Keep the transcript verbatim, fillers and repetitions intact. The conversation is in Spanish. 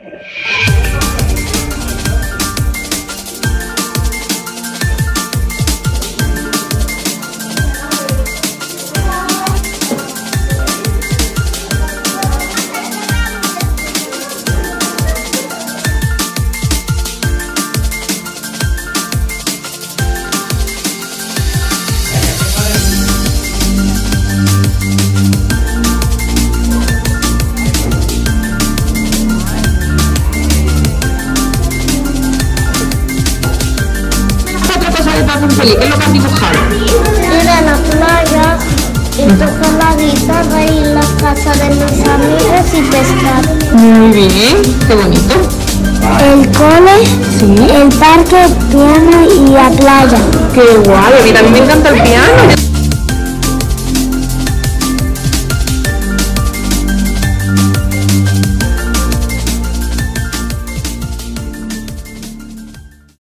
¿Qué es lo que has dibujado? Era la playa, y tocar la guitarra y la casa de mis amigos y pescar. Muy bien, qué bonito. El cole, Sí. el parque, el piano y la playa. Qué guay, a mí también me encanta el piano.